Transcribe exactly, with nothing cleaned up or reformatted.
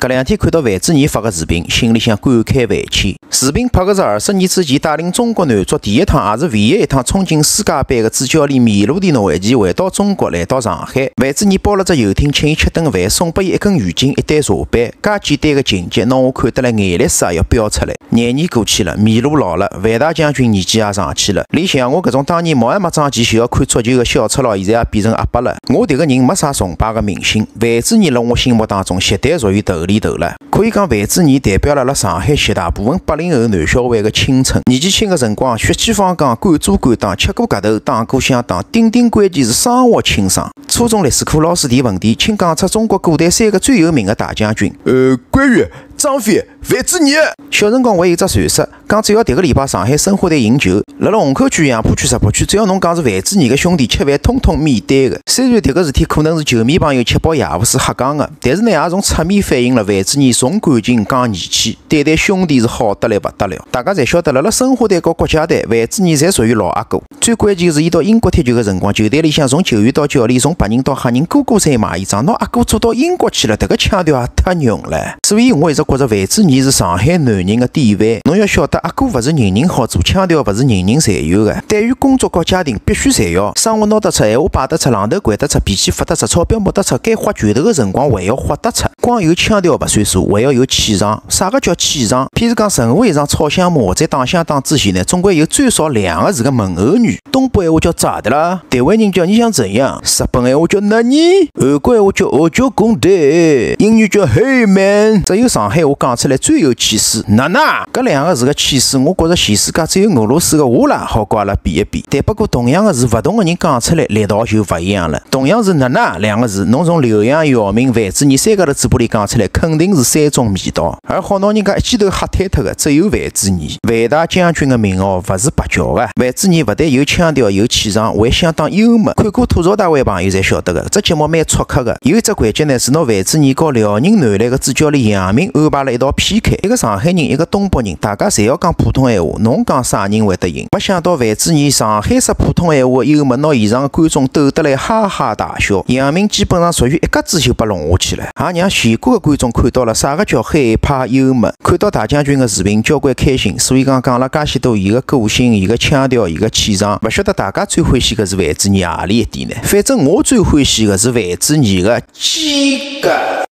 搿两天看到范志毅发个视频，心里向感慨万千。视频拍个是二十年之前带领中国男足第一趟，也是唯一一趟冲进世界杯的主教练米卢蒂诺维奇回到中国，来到上海。范志毅包了只游艇，请伊吃顿饭，送拨伊一根浴巾、一对茶杯。介简单的情节，拿我看得来眼泪水也要飙出来。廿年过去了，米卢老了，范大将军年纪也上去了。连像我搿种当年毛也没长齐就要看足球的小赤佬，现在也变成阿伯了。我迭个人没啥崇拜的明星，范志毅辣我心目当中绝对属于头里头了。可以讲，范志毅代表了辣上海绝大部分八零后男小孩的青春。年纪轻的辰光，血气方刚，敢做敢当，吃过夹头，打过相当，顶顶关键是生活清爽。初中历史课老师提问题，请讲出中国古代三个最有名的大将军。呃，关羽、张飞、范志毅。小辰光我有只传说，讲只要迭个礼拜上海申花队赢球，辣辣虹口区、杨浦区、石浦区，只要侬讲是范志毅的兄弟，吃饭统统免单的。虽然迭个事体可能是球迷朋友吃饱夜不思瞎讲的，但是呢，也从侧面反映了范志毅重感情、讲义气，对待兄弟是好得来不得了。大家侪晓得，辣辣申花队和国家队，范志毅侪属于老阿哥。最关键是，伊到英国踢球的辰光，球队里向从球员到教练，从白人到黑人，个个侪买伊账。拿阿哥做到英国去了，迭个腔调也太浓了。所以我一直觉着范志毅是上海男人的典范。侬要晓得，阿哥勿是人人好做，腔调勿是人人侪有的。对于工作和家庭必须侪要，生活拿得出，闲话摆得出，榔头掼得出，脾气发得出，钞票摸得出，该花拳头的辰光还要花得出。光有腔调勿算数，还要有气场。啥个叫气场？譬如讲，任何一场炒香马在打相打之前呢，总归有最少两个字个问候语。东北闲话叫咋的啦？台湾人叫你想怎样？日本闲话叫哪尼？韩国闲话叫我叫公队，英语叫 Hey man。只有上海话讲出来最有气势，哪哪？搿两个字个气势，我觉着全世界只有俄罗斯个乌拉好跟阿拉比一比。但不过同样的字，勿同的人讲出来力道就勿一样了。同样是哪哪两个字，侬从刘洋、姚明、范志毅三个的嘴巴里讲出来，肯定是三种味道。而好拿人家一记头吓瘫脱的，只有范志毅。范大将军的名号勿是白叫的。范志毅勿但有腔调、有气场，还相当幽默。看过吐槽大会朋友侪晓得的，这节目蛮出客的。有一只环节呢，是拿范志毅和辽宁男篮的主教练杨明安排了一道 P K， 一个上海人，一个东北人，大家侪要讲普通闲话，侬讲啥人会得赢？没想到范志毅上海式普通闲话幽默，拿现场的观众逗得来哈哈大笑。杨明基本上属于一格子就被弄下去了，也让全国的观众看到了啥个叫海派幽默。看到大将军的视频，交关开心。所以讲讲了介许多伊个个性、伊个腔调、伊个气场，勿晓得大家最欢喜的是范志毅何里一点呢？反正我最欢喜的是范志毅的气格。